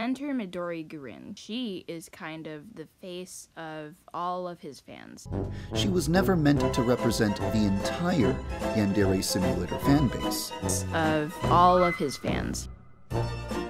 Enter Midori Gurin. She is kind of the face of all of his fans. She was never meant to represent the entire Yandere Simulator fanbase. Of all of his fans.